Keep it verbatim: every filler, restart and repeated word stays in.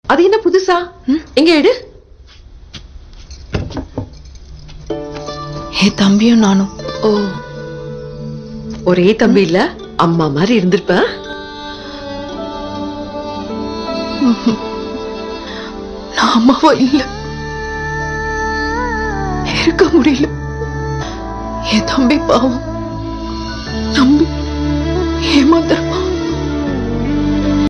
அது என்ன புதுசா? எங்க எடு. ஏ தம்பியும் நானும். ஓ, ஒரே தம்பி இல்ல, அம்மா மாதிரி இருந்திருப்ப. நான் அம்மாவா இல்ல, இருக்க முடியல. என் தம்பி பாவம், தம்பி ஏமாத்த